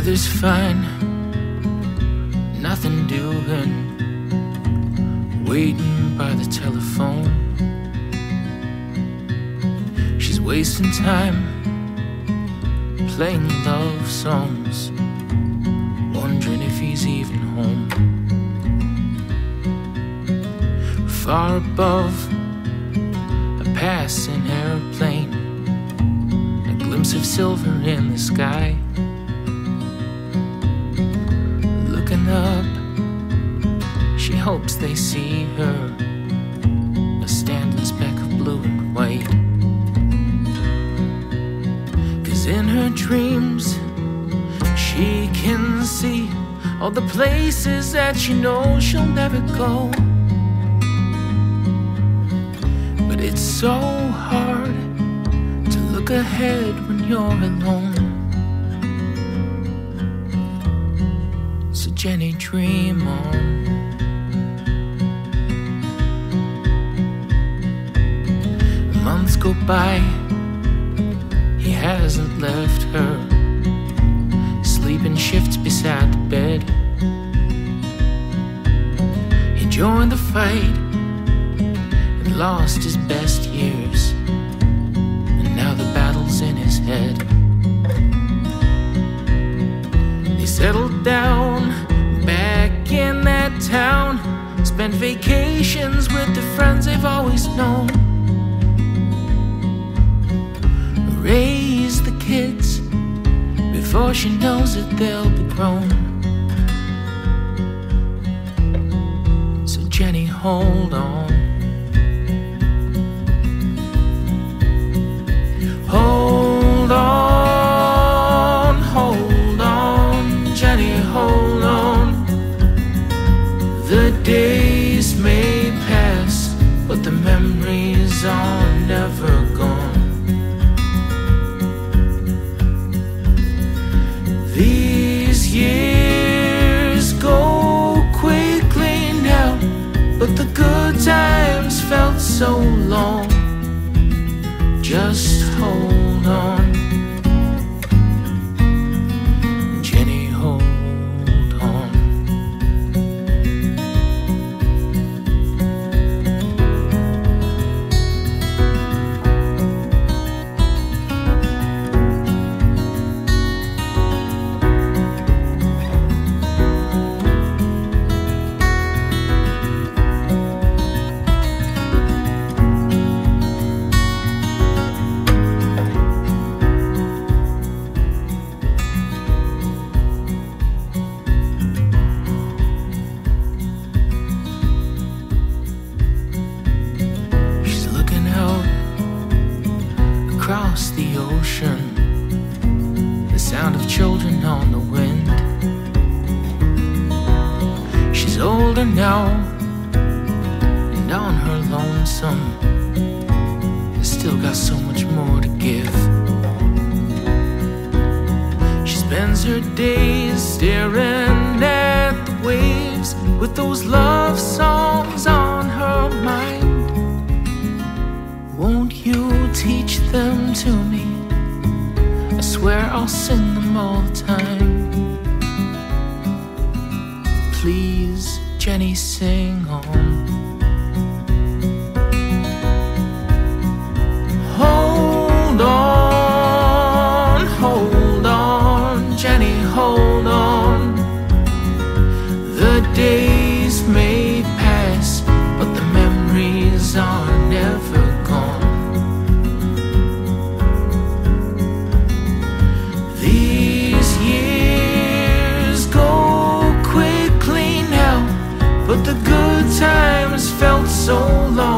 Weather's fine, nothing doing, waiting by the telephone. She's wasting time, playing love songs, wondering if he's even home. Far above, a passing airplane, a glimpse of silver in the sky. Looking up, she hopes they see her, a standing speck of blue and white. 'Cause in her dreams, she can see all the places that she knows she'll never go. But it's so hard to look ahead when you're alone. So Jenny, dream on. Months go by, he hasn't left her, sleeping shifts beside the bed. He joined the fight and lost his best years, and now the battle's in his head. They settled down back in that town, spent vacations with the friends they've always known, raise the kids before she knows that they'll be grown. So Jenny, hold on. Hold on, hold on, Jenny, hold on. The days may pass, but the memories are never gone. These years go quickly now, but the good times felt so long. Just hold on, Jenny, hold on. Across the ocean, the sound of children on the wind. She's older now, and on her lonesome, has still got so much more to give. She spends her days staring at the waves with those love songs on her mind. Won't you teach them to me? I swear I'll sing them all the time. Please, Jenny, sing on. Hold on, Jenny, hold on. The days may pass, but the memories are never gone. These years go quickly now, but the good times felt so long.